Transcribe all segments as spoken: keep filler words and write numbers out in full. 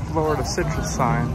Florida citrus sign.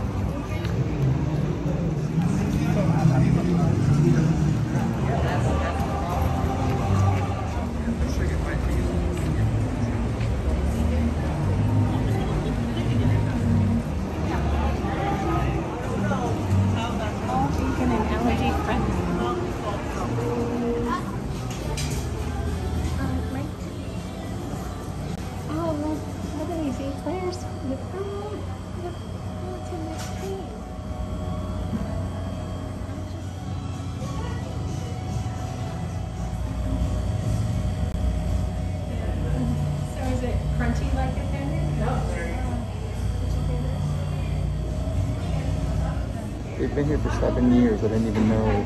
They've been here for seven years. I didn't even know.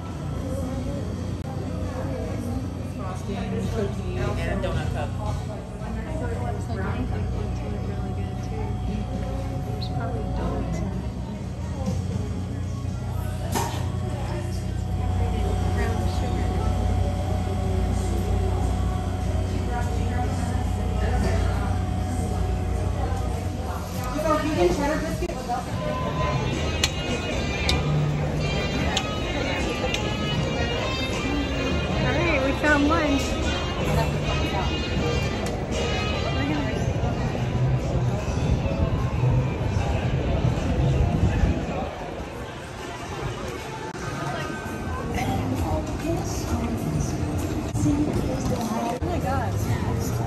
Frosting, cookie, and a donut cup. Really good too. There's probably donuts in it. Brown sugar. Vegan cheddar biscuit without the Alright, we found lunch. Oh my god.